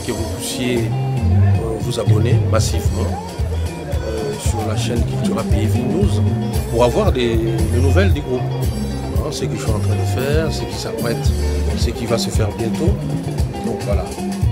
que vous puissiez vous abonner massivement sur la chaîne Cultura PV News pour avoir des nouvelles du groupe. Hein, ce que je suis en train de faire, ce qui s'apprête, ce qui va se faire bientôt. Donc voilà.